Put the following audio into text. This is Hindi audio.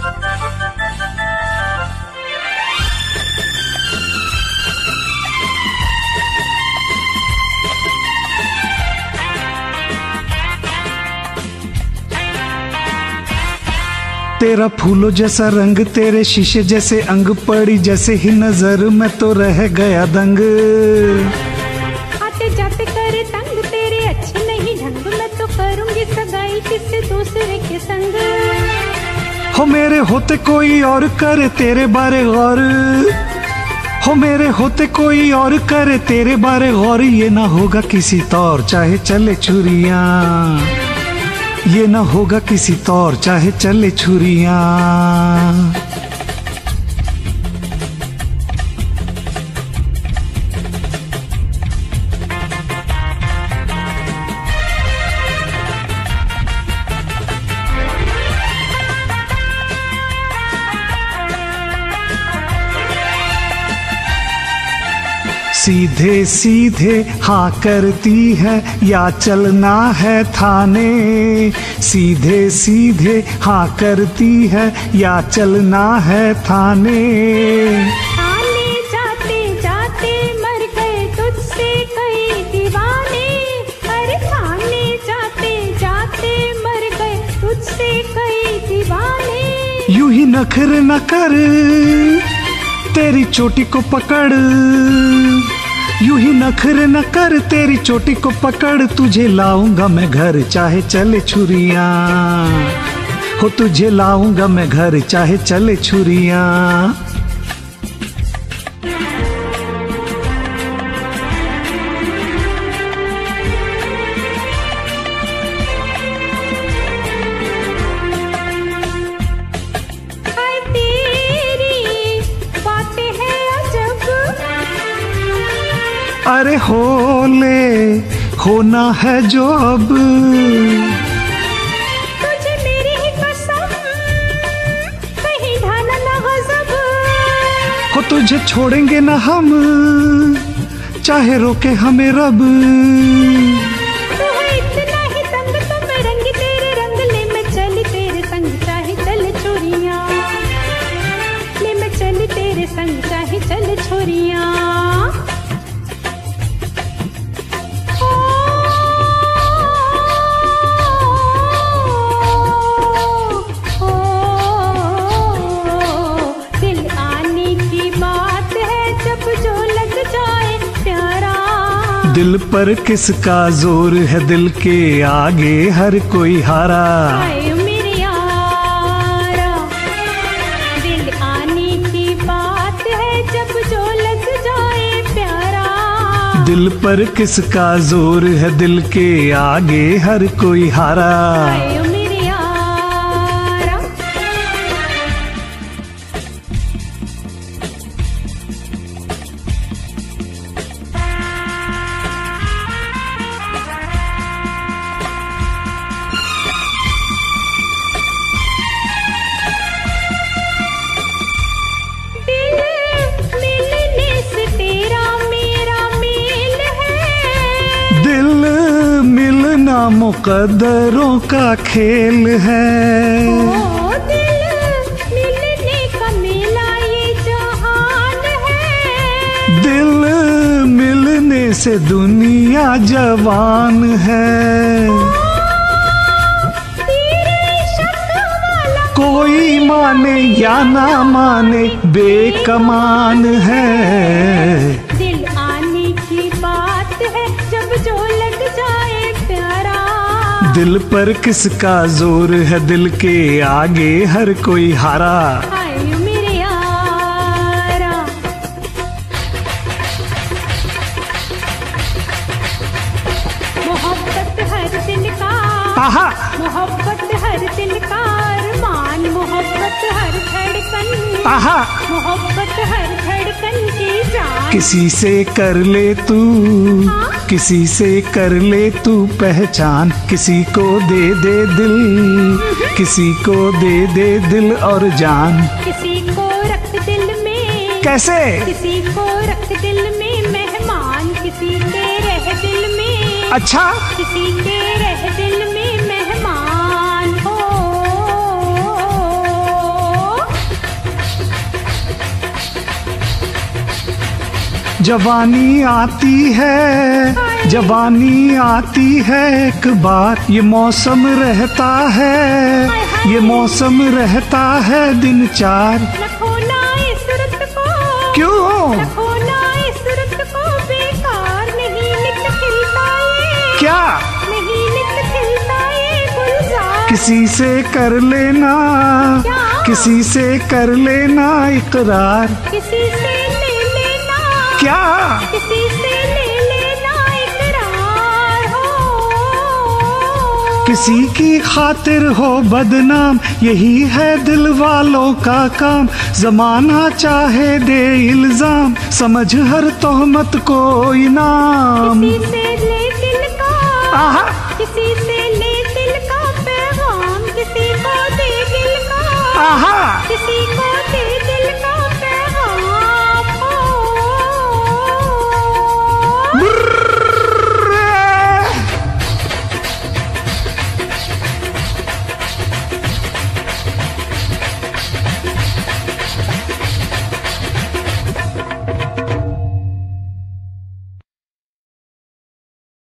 तेरा फूलों जैसा रंग, तेरे शीशे जैसे अंग, पड़ी जैसे ही नजर में तो रह गया दंग। आते जाते करे तंग, तेरे अच्छे नहीं ढंग, मैं तो करूंगी सगाई किसी दूसरे के संग। हो मेरे होते कोई और करे तेरे बारे गौर, हो मेरे होते कोई और करे तेरे बारे गौर, ये ना होगा किसी तौर चाहे चले छुरियां, ये ना होगा किसी तौर चाहे चले छुरियां। सीधे सीधे हाँ करती है या चलना है थाने, सीधे सीधे हाँ करती है या चलना है थाने। थाने जाते जाते मर गए तुझसे कई दीवाने, अरे थाने जाते जाते मर गए तुझसे कई दीवाने। यूं ही नखरे न कर तेरी चोटी को पकड़, यूं ही नखरे न कर तेरी चोटी को पकड़, तुझे लाऊंगा मैं घर चाहे चले छुरियां, हो तुझे लाऊंगा मैं घर चाहे चले छुरियां। अरे होले होना है जो अब, तुझे मेरी ही कसम कहीं ढाना ना गज़ब, हो तुझे छोड़ेंगे ना हम चाहे रोके हमें रब। तू है इतना ही तंग तो मैं रंगी तेरे रंग, ले मैं चली तेरे संग चाहे चल छोरियां, ले मैं चली तेरे संग चाहे चल छोरियां। दिल पर किसका जोर है, दिल के आगे हर कोई हारा। आए मेरे यारा, दिल आने की बात है जब जो लग जाए प्यारा। दिल पर किसका जोर है, दिल के आगे हर कोई हारा। आए मेरे यारा, मुकद्दरों का खेल है। ओ दिल मिलने का मेला ये जहान है, दिल मिलने से दुनिया जवान है। तेरे शक वाला कोई माने या ना माने बेकमान है। दिल आने की बात है जब जो लग जाए प्यारा। दिल पर किसका जोर है, दिल के आगे हर कोई हारा। आए मेरे यारा, मोहब्बत हर दिल का, आहा मोहब्बत हर दिल का अरमान, मोहब्बत हर धड़कन, आहा मोहब्बत हर धड़कन की जान। किसी से कर ले तू, किसी से कर ले तू पहचान, किसी को दे दे दिल, किसी को दे दे दिल और जान। किसी को रख दिल में, कैसे? किसी को रख दिल में मेहमान, किसी के रह दिल में, अच्छा किसी के रह दिल में मेहमान हो। जवानी आती है, जवानी आती है एक बार, ये मौसम रहता है, ये मौसम रहता है दिन चार। रखो ना इस सूरत को, क्यों? रखो ना इस सूरत को बेकार, नहीं नित खिलता ये, क्या? नहीं नित खिलता ये गुलजार। किसी से कर लेना, क्या? किसी से कर लेना इकरार। किसी से ले लेना, क्या? किसी से ले लेना इकरार हो। किसी की खातिर हो बदनाम, यही है दिल वालों का काम। जमाना चाहे दे इल्जाम, समझ हर तोहमत को इनाम। किसी से ले दिल का, आहा, किसी से ले दिल का पैगाम, किसी को दे दिल का, आहा, किसी को